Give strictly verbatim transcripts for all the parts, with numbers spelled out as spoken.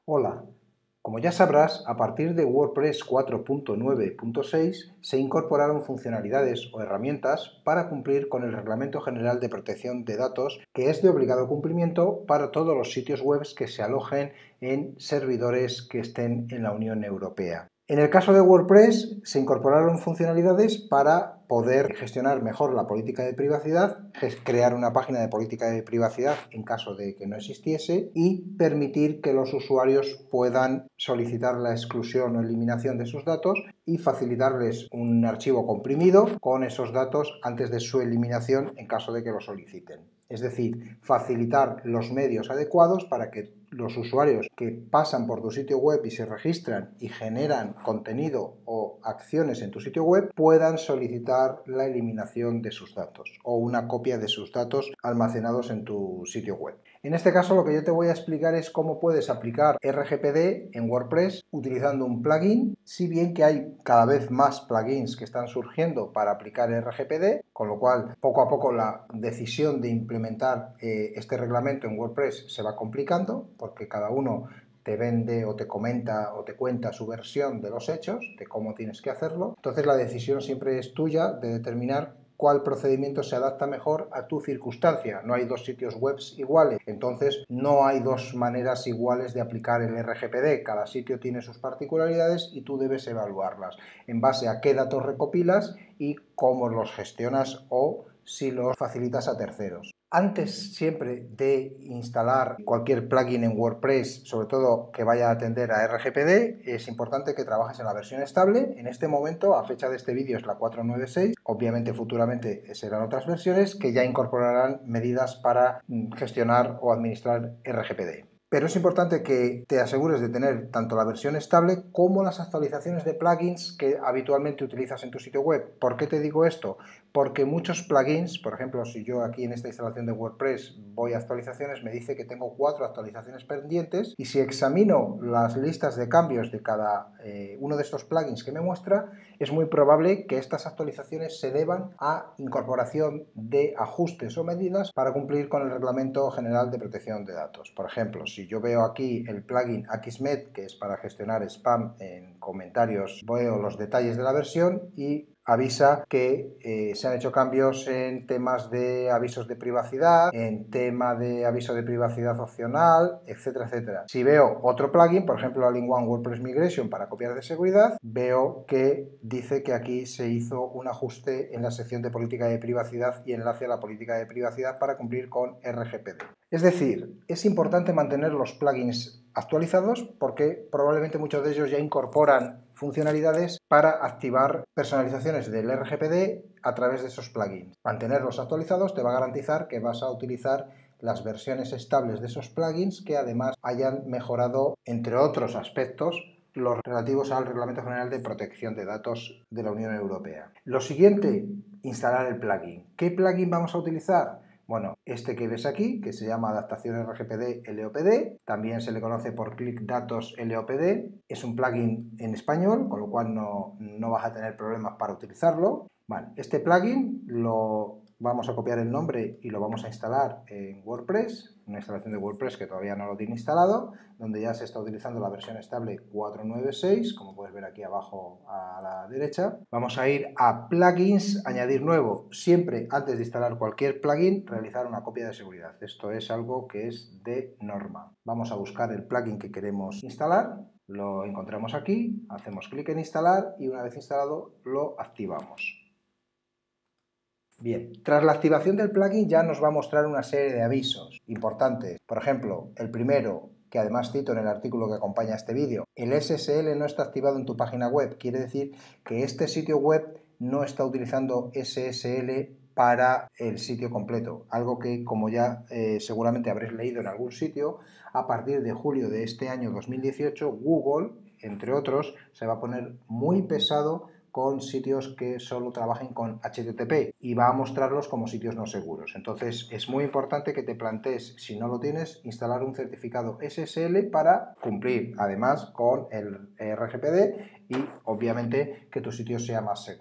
Hola, como ya sabrás, a partir de WordPress cuatro punto nueve punto seis se incorporaron funcionalidades o herramientas para cumplir con el Reglamento General de Protección de Datos, que es de obligado cumplimiento para todos los sitios web que se alojen en servidores que estén en la Unión Europea. En el caso de WordPress se incorporaron funcionalidades para poder gestionar mejor la política de privacidad, crear una página de política de privacidad en caso de que no existiese y permitir que los usuarios puedan solicitar la exclusión o eliminación de sus datos y facilitarles un archivo comprimido con esos datos antes de su eliminación en caso de que lo soliciten. Es decir, facilitar los medios adecuados para que los usuarios que pasan por tu sitio web y se registran y generan contenido o acciones en tu sitio web puedan solicitar la eliminación de sus datos o una copia de sus datos almacenados en tu sitio web. En este caso lo que yo te voy a explicar es cómo puedes aplicar R G P D en WordPress utilizando un plugin, si bien que hay cada vez más plugins que están surgiendo para aplicar R G P D, con lo cual poco a poco la decisión de implementar eh, este reglamento en WordPress se va complicando porque cada uno te vende o te comenta o te cuenta su versión de los hechos, de cómo tienes que hacerlo. Entonces la decisión siempre es tuya de determinar cuál procedimiento se adapta mejor a tu circunstancia. No hay dos sitios web iguales, entonces no hay dos maneras iguales de aplicar el R G P D. Cada sitio tiene sus particularidades y tú debes evaluarlas en base a qué datos recopilas y cómo los gestionas o si los facilitas a terceros. Antes siempre de instalar cualquier plugin en WordPress, sobre todo que vaya a atender a R G P D, es importante que trabajes en la versión estable. En este momento, a fecha de este vídeo, es la cuatro punto nueve punto seis. Obviamente futuramente serán otras versiones que ya incorporarán medidas para gestionar o administrar R G P D. Pero es importante que te asegures de tener tanto la versión estable como las actualizaciones de plugins que habitualmente utilizas en tu sitio web. ¿Por qué te digo esto? Porque muchos plugins, por ejemplo, si yo aquí en esta instalación de WordPress voy a actualizaciones, me dice que tengo cuatro actualizaciones pendientes y si examino las listas de cambios de cada eh, uno de estos plugins que me muestra, es muy probable que estas actualizaciones se deban a incorporación de ajustes o medidas para cumplir con el Reglamento General de Protección de Datos. Por ejemplo, si yo veo aquí el plugin Akismet, que es para gestionar spam en comentarios, veo los detalles de la versión y avisa que eh, se han hecho cambios en temas de avisos de privacidad, en tema de aviso de privacidad opcional, etcétera, etcétera. Si veo otro plugin, por ejemplo, All in One WordPress Migration para copiar de seguridad, veo que dice que aquí se hizo un ajuste en la sección de política de privacidad y enlace a la política de privacidad para cumplir con R G P D. Es decir, es importante mantener los plugins actualizados porque probablemente muchos de ellos ya incorporan funcionalidades para activar personalizaciones del R G P D a través de esos plugins. Mantenerlos actualizados te va a garantizar que vas a utilizar las versiones estables de esos plugins que además hayan mejorado, entre otros aspectos, los relativos al Reglamento General de Protección de Datos de la Unión Europea. Lo siguiente, instalar el plugin. ¿Qué plugin vamos a utilizar? Bueno, este que ves aquí, que se llama Adaptación R G P D L O P D, también se le conoce por Click Datos L O P D, es un plugin en español, con lo cual no, no vas a tener problemas para utilizarlo. Bueno, este plugin lo vamos a copiar el nombre y lo vamos a instalar en WordPress, una instalación de WordPress que todavía no lo tiene instalado, donde ya se está utilizando la versión estable cuatro punto nueve punto seis, como puedes ver aquí abajo a la derecha. Vamos a ir a plugins, añadir nuevo. Siempre antes de instalar cualquier plugin, realizar una copia de seguridad. Esto es algo que es de norma. Vamos a buscar el plugin que queremos instalar, lo encontramos aquí, hacemos clic en instalar y una vez instalado lo activamos. Bien, tras la activación del plugin ya nos va a mostrar una serie de avisos importantes. Por ejemplo, el primero, que además cito en el artículo que acompaña este vídeo, el S S L no está activado en tu página web. Quiere decir que este sitio web no está utilizando S S L para el sitio completo, algo que, como ya eh, seguramente habréis leído en algún sitio, a partir de julio de este año dos mil dieciocho, Google, entre otros, se va a poner muy pesado con sitios que solo trabajen con H T T P y va a mostrarlos como sitios no seguros. Entonces es muy importante que te plantees, si no lo tienes, instalar un certificado S S L para cumplir además con el R G P D y obviamente que tu sitio sea más seguro.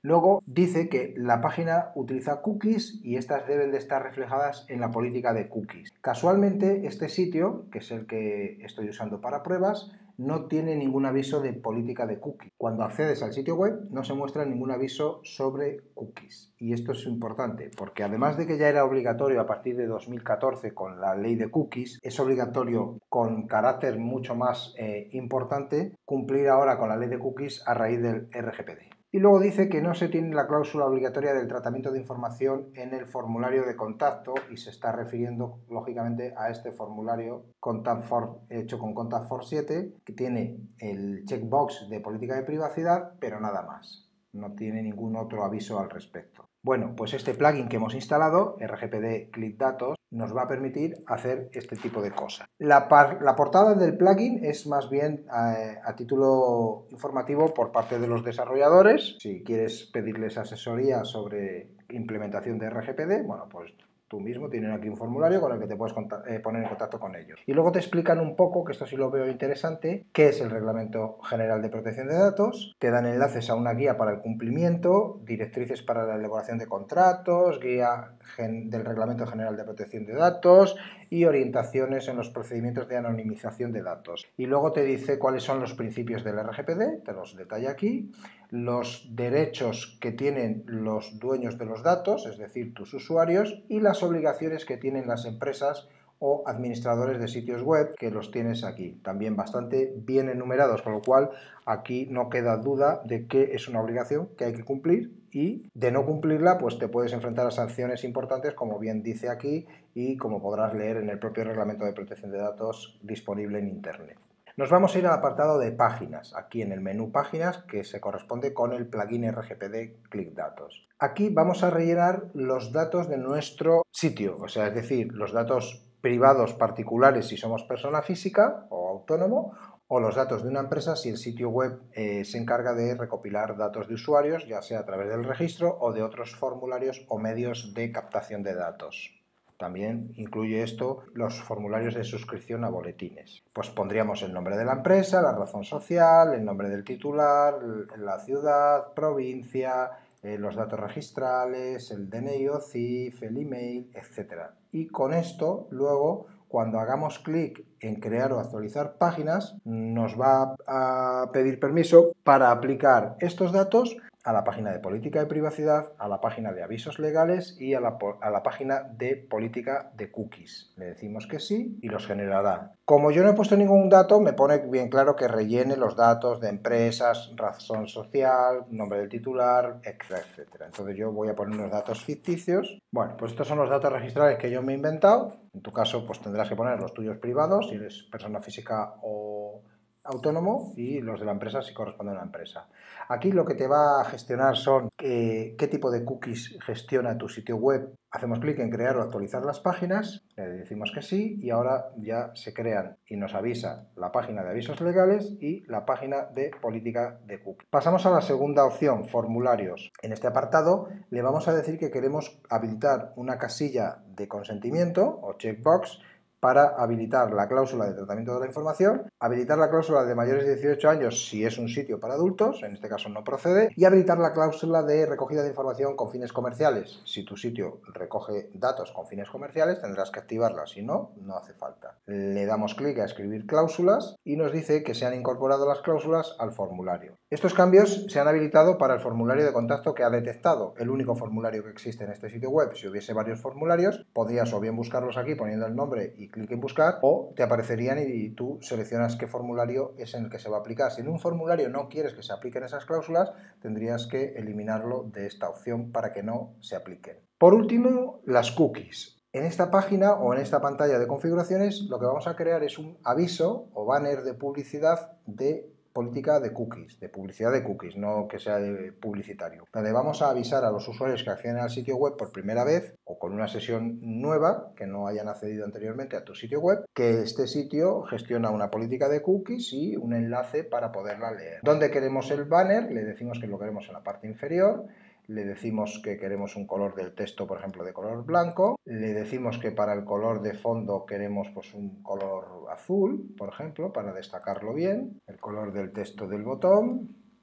Luego dice que la página utiliza cookies y estas deben de estar reflejadas en la política de cookies. Casualmente, este sitio, que es el que estoy usando para pruebas, no tiene ningún aviso de política de cookies. Cuando accedes al sitio web no se muestra ningún aviso sobre cookies. Y esto es importante porque además de que ya era obligatorio a partir de dos mil catorce con la ley de cookies, es obligatorio con carácter mucho más eh, importante cumplir ahora con la ley de cookies a raíz del R G P D. Y luego dice que no se tiene la cláusula obligatoria del tratamiento de información en el formulario de contacto y se está refiriendo lógicamente a este formulario Contact Form hecho con Contact Form siete que tiene el checkbox de política de privacidad pero nada más, no tiene ningún otro aviso al respecto. Bueno, pues este plugin que hemos instalado, R G P D Click Datos, nos va a permitir hacer este tipo de cosas. La, la portada del plugin es más bien eh, a título informativo por parte de los desarrolladores. Si quieres pedirles asesoría sobre implementación de R G P D, bueno, pues tú mismo tienen aquí un formulario con el que te puedes eh, poner en contacto con ellos. Y luego te explican un poco, que esto sí lo veo interesante, qué es el Reglamento General de Protección de Datos, te dan enlaces a una guía para el cumplimiento, directrices para la elaboración de contratos, guía del Reglamento General de Protección de Datos y orientaciones en los procedimientos de anonimización de datos. Y luego te dice cuáles son los principios del R G P D, te los detalla aquí, los derechos que tienen los dueños de los datos, es decir, tus usuarios, y las obligaciones que tienen las empresas o administradores de sitios web, que los tienes aquí, también bastante bien enumerados, con lo cual aquí no queda duda de que es una obligación que hay que cumplir y de no cumplirla pues te puedes enfrentar a sanciones importantes, como bien dice aquí y como podrás leer en el propio Reglamento de Protección de Datos disponible en Internet. Nos vamos a ir al apartado de páginas, aquí en el menú páginas, que se corresponde con el plugin R G P D Click Datos. Aquí vamos a rellenar los datos de nuestro sitio, o sea, es decir, los datos privados particulares si somos persona física o autónomo, o los datos de una empresa si el sitio web eh, se encarga de recopilar datos de usuarios, ya sea a través del registro o de otros formularios o medios de captación de datos. También incluye esto los formularios de suscripción a boletines. Pues pondríamos el nombre de la empresa, la razón social, el nombre del titular, la ciudad, provincia, eh, los datos registrales, el D N I o C I F, el email, etcétera. Y con esto, luego, cuando hagamos clic en crear o actualizar páginas, nos va a pedir permiso para aplicar estos datos a la página de política de privacidad, a la página de avisos legales y a la, a la página de política de cookies. Le decimos que sí y los generará. Como yo no he puesto ningún dato, me pone bien claro que rellene los datos de empresas, razón social, nombre del titular, etcétera. Entonces yo voy a poner unos datos ficticios. Bueno, pues estos son los datos registrales que yo me he inventado. En tu caso, pues tendrás que poner los tuyos privados, si eres persona física o autónomo, y los de la empresa si corresponde a una empresa. Aquí lo que te va a gestionar son eh, qué tipo de cookies gestiona tu sitio web. Hacemos clic en crear o actualizar las páginas, le decimos que sí y ahora ya se crean y nos avisa la página de avisos legales y la página de política de cookies. Pasamos a la segunda opción, formularios. En este apartado le vamos a decir que queremos habilitar una casilla de consentimiento o checkbox para habilitar la cláusula de tratamiento de la información, habilitar la cláusula de mayores de dieciocho años si es un sitio para adultos, en este caso no procede, y habilitar la cláusula de recogida de información con fines comerciales. Si tu sitio recoge datos con fines comerciales tendrás que activarla, si no, no hace falta. Le damos clic a escribir cláusulas y nos dice que se han incorporado las cláusulas al formulario. Estos cambios se han habilitado para el formulario de contacto que ha detectado, el único formulario que existe en este sitio web. Si hubiese varios formularios, podrías o bien buscarlos aquí poniendo el nombre y clic en buscar, o te aparecerían y tú seleccionas qué formulario es en el que se va a aplicar. Si en un formulario no quieres que se apliquen esas cláusulas, tendrías que eliminarlo de esta opción para que no se apliquen. Por último, las cookies. En esta página o en esta pantalla de configuraciones lo que vamos a crear es un aviso o banner de publicidad de política de cookies, de publicidad de cookies, no que sea de publicitario, donde vamos a avisar a los usuarios que acceden al sitio web por primera vez o con una sesión nueva, que no hayan accedido anteriormente a tu sitio web, que este sitio gestiona una política de cookies y un enlace para poderla leer. ¿Dónde queremos el banner? Le decimos que lo queremos en la parte inferior. Le decimos que queremos un color del texto, por ejemplo, de color blanco. Le decimos que para el color de fondo queremos pues, un color azul, por ejemplo, para destacarlo bien. El color del texto del botón.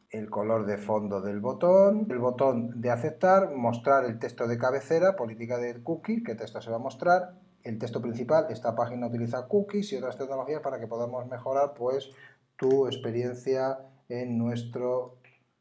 el color de fondo del botón, el botón de aceptar, mostrar el texto de cabecera, política de cookies, qué texto se va a mostrar, el texto principal, esta página utiliza cookies y otras tecnologías para que podamos mejorar pues tu experiencia en nuestro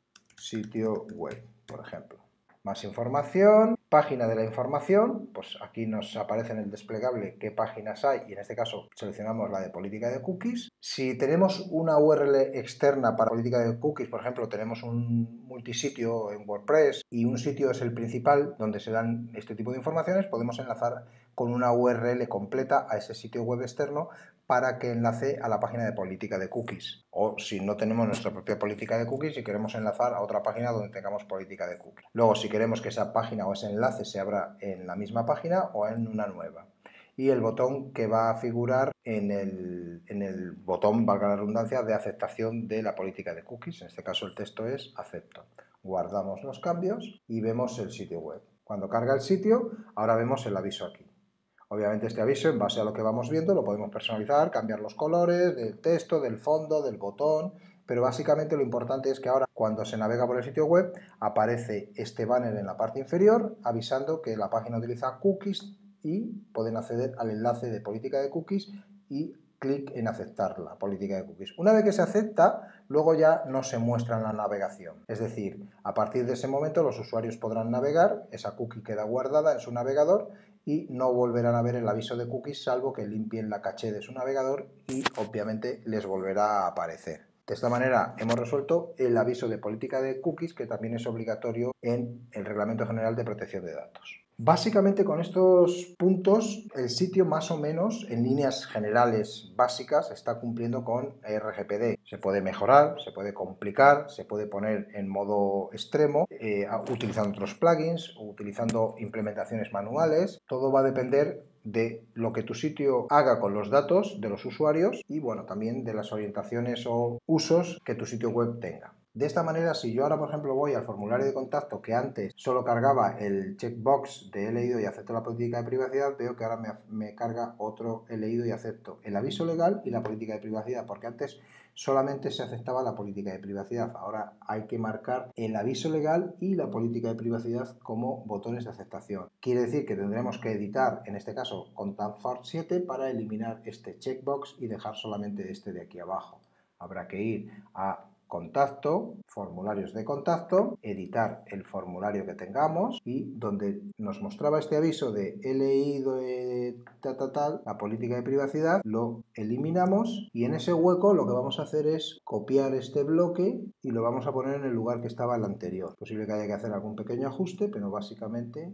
sitio web, por ejemplo. Más información, página de la información, pues aquí nos aparece en el desplegable qué páginas hay y en este caso seleccionamos la de política de cookies. Si tenemos una U R L externa para política de cookies, por ejemplo, tenemos un multisitio en WordPress y un sitio es el principal donde se dan este tipo de informaciones, podemos enlazar con una U R L completa a ese sitio web externo para que enlace a la página de política de cookies. O si no tenemos nuestra propia política de cookies y queremos enlazar a otra página donde tengamos política de cookies. Luego, si queremos que esa página o ese enlace se abra en la misma página o en una nueva. Y el botón que va a figurar en el, en el botón, valga la redundancia, de aceptación de la política de cookies. En este caso el texto es acepto. Guardamos los cambios y vemos el sitio web. Cuando carga el sitio, ahora vemos el aviso aquí. Obviamente este aviso, en base a lo que vamos viendo, lo podemos personalizar, cambiar los colores del texto, del fondo, del botón, pero básicamente lo importante es que ahora cuando se navega por el sitio web aparece este banner en la parte inferior avisando que la página utiliza cookies y pueden acceder al enlace de política de cookies y clic en aceptar la política de cookies. Una vez que se acepta, luego ya no se muestra en la navegación. Es decir, a partir de ese momento los usuarios podrán navegar, esa cookie queda guardada en su navegador y no volverán a ver el aviso de cookies salvo que limpien la caché de su navegador y obviamente les volverá a aparecer. De esta manera hemos resuelto el aviso de política de cookies que también es obligatorio en el Reglamento General de Protección de Datos. Básicamente con estos puntos el sitio más o menos en líneas generales básicas está cumpliendo con R G P D. Se puede mejorar, se puede complicar, se puede poner en modo extremo eh, utilizando otros plugins, utilizando implementaciones manuales. Todo va a depender de lo que tu sitio haga con los datos de los usuarios y bueno, también de las orientaciones o usos que tu sitio web tenga. De esta manera, si yo ahora, por ejemplo, voy al formulario de contacto que antes solo cargaba el checkbox de he leído y acepto la política de privacidad, veo que ahora me, me carga otro he leído y acepto el aviso legal y la política de privacidad, porque antes solamente se aceptaba la política de privacidad. Ahora hay que marcar el aviso legal y la política de privacidad como botones de aceptación. Quiere decir que tendremos que editar, en este caso, con Tanfort siete para eliminar este checkbox y dejar solamente este de aquí abajo. Habrá que ir a contacto, formularios de contacto, editar el formulario que tengamos y donde nos mostraba este aviso de he leído eh, tal, tal, tal, la política de privacidad, lo eliminamos y en ese hueco lo que vamos a hacer es copiar este bloque y lo vamos a poner en el lugar que estaba el anterior. Es posible que haya que hacer algún pequeño ajuste, pero básicamente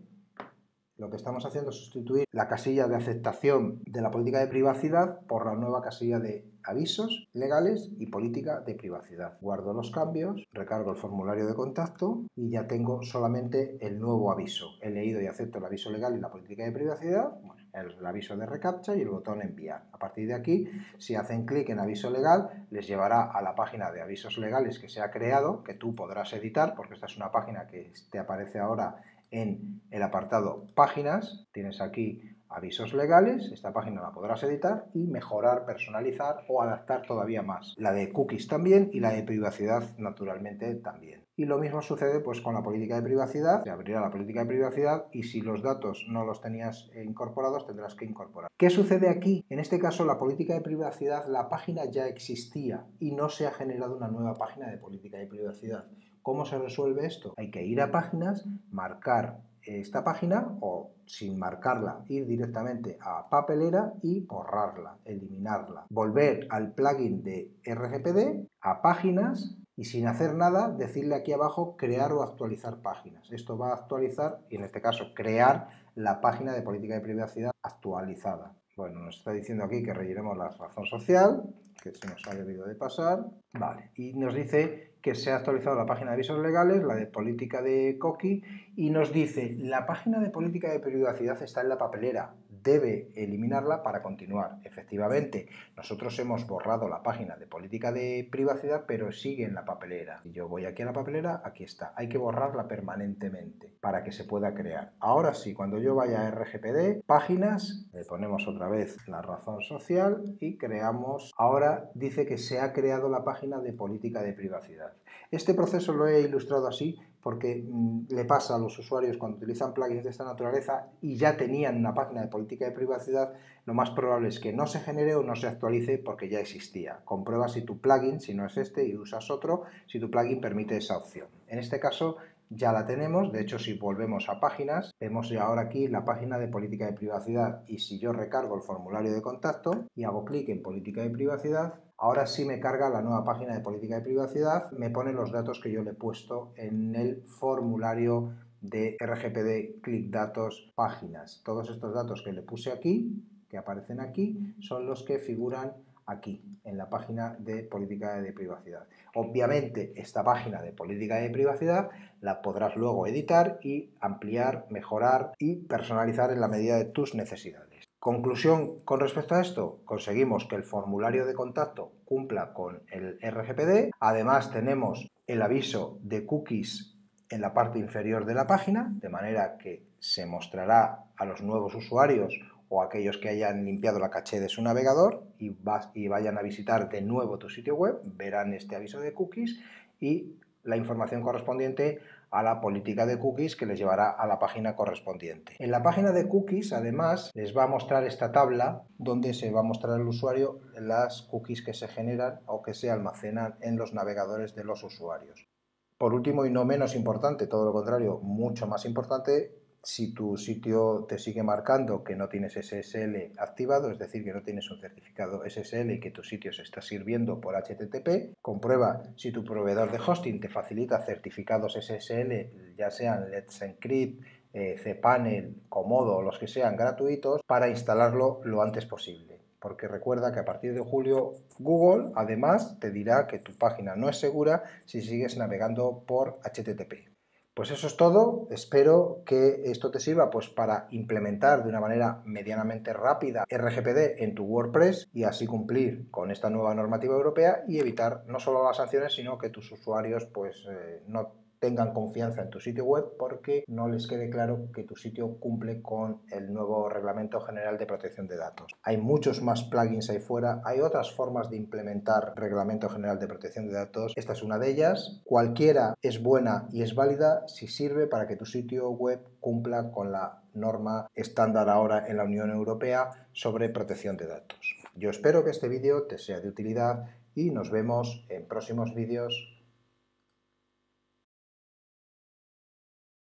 lo que estamos haciendo es sustituir la casilla de aceptación de la política de privacidad por la nueva casilla de avisos legales y política de privacidad. Guardo los cambios, recargo el formulario de contacto y ya tengo solamente el nuevo aviso. He leído y acepto el aviso legal y la política de privacidad, bueno, el aviso de reCAPTCHA y el botón enviar. A partir de aquí, si hacen clic en aviso legal, les llevará a la página de avisos legales que se ha creado, que tú podrás editar, porque esta es una página que te aparece ahora en el apartado páginas. Tienes aquí avisos legales, esta página la podrás editar y mejorar, personalizar o adaptar todavía más. La de cookies también y la de privacidad naturalmente también. Y lo mismo sucede pues con la política de privacidad, se abrirá la política de privacidad y si los datos no los tenías incorporados tendrás que incorporar. ¿Qué sucede aquí? En este caso la política de privacidad, la página ya existía y no se ha generado una nueva página de política de privacidad. ¿Cómo se resuelve esto? Hay que ir a páginas, marcar esta página o sin marcarla ir directamente a papelera y borrarla, eliminarla. Volver al plugin de R G P D, a páginas y sin hacer nada decirle aquí abajo crear o actualizar páginas. Esto va a actualizar y en este caso crear la página de política de privacidad actualizada. Bueno, nos está diciendo aquí que rellenemos la razón social, que se nos ha debido de pasar. Vale, y nos dice que se ha actualizado la página de avisos legales, la de política de cookie, y nos dice, la página de política de privacidad está en la papelera. debe eliminarla para continuar. Efectivamente, nosotros hemos borrado la página de política de privacidad, pero sigue en la papelera. Si yo voy aquí a la papelera, aquí está. Hay que borrarla permanentemente para que se pueda crear. Ahora sí, cuando yo vaya a R G P D, páginas, le ponemos otra vez la razón social y creamos. Ahora dice que se ha creado la página de política de privacidad. Este proceso lo he ilustrado así porque mmm, le pasa a los usuarios cuando utilizan plugins de esta naturaleza y ya tenían una página de política de privacidad, lo más probable es que no se genere o no se actualice porque ya existía. Comprueba si tu plugin, si no es este y usas otro, si tu plugin permite esa opción. En este caso ya la tenemos. De hecho, si volvemos a páginas, vemos ya ahora aquí la página de política de privacidad, y si yo recargo el formulario de contacto y hago clic en política de privacidad, ahora sí me carga la nueva página de política de privacidad, me pone los datos que yo le he puesto en el formulario de R G P D, clic datos, páginas. Todos estos datos que le puse aquí, que aparecen aquí, son los que figuran aquí, en la página de política de privacidad. Obviamente, esta página de política de privacidad la podrás luego editar y ampliar, mejorar y personalizar en la medida de tus necesidades. Conclusión con respecto a esto: conseguimos que el formulario de contacto cumpla con el R G P D. Además, tenemos el aviso de cookies en la parte inferior de la página, de manera que se mostrará a los nuevos usuarios o aquellos que hayan limpiado la caché de su navegador y, vas, y vayan a visitar de nuevo tu sitio web, verán este aviso de cookies y la información correspondiente a la política de cookies que les llevará a la página correspondiente. En la página de cookies, además, les va a mostrar esta tabla donde se va a mostrar al usuario las cookies que se generan o que se almacenan en los navegadores de los usuarios. Por último y no menos importante, todo lo contrario, mucho más importante, si tu sitio te sigue marcando que no tienes S S L activado, es decir, que no tienes un certificado S S L y que tu sitio se está sirviendo por H T T P, comprueba si tu proveedor de hosting te facilita certificados S S L, ya sean Let's Encrypt, eh, cPanel, Comodo o los que sean gratuitos, para instalarlo lo antes posible. Porque recuerda que a partir de julio Google además te dirá que tu página no es segura si sigues navegando por H T T P. Pues eso es todo. Espero que esto te sirva pues para implementar de una manera medianamente rápida R G P D en tu WordPress y así cumplir con esta nueva normativa europea y evitar no solo las sanciones, sino que tus usuarios pues eh, no tengan confianza en tu sitio web porque no les quede claro que tu sitio cumple con el nuevo Reglamento General de Protección de Datos. Hay muchos más plugins ahí fuera, hay otras formas de implementar Reglamento General de Protección de Datos. Esta es una de ellas. Cualquiera es buena y es válida si sirve para que tu sitio web cumpla con la norma estándar ahora en la Unión Europea sobre protección de datos. Yo espero que este vídeo te sea de utilidad y nos vemos en próximos vídeos.